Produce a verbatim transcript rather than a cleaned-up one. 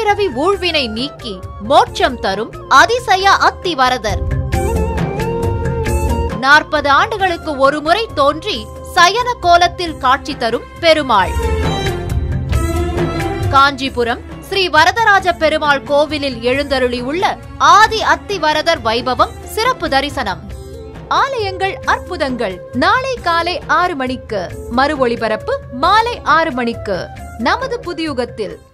பிறவி ஊழ்வினை நீக்கி மோட்சம் தரும் அதிசய அத்திவரதர். நாற்பது ஆண்டுகளுக்கு ஒரு முறை தோன்றி சயன கோலத்தில் காட்சி தரும் பெருமாள். காஞ்சிபுரம் ஸ்ரீ வரதராஜ பெருமாள் கோவிலில் எழுந்தருளி உள்ள ஆதி அத்திவரதர் வைபவம் சிறப்பு தரிசனம். ஆலயங்கள் அற்புதங்கள் நாளை காலை ஆறு மணிக்கு, மறு ஒளிபரப்பு மாலை ஆறு மணிக்கு நமது புதியுகத்தில்.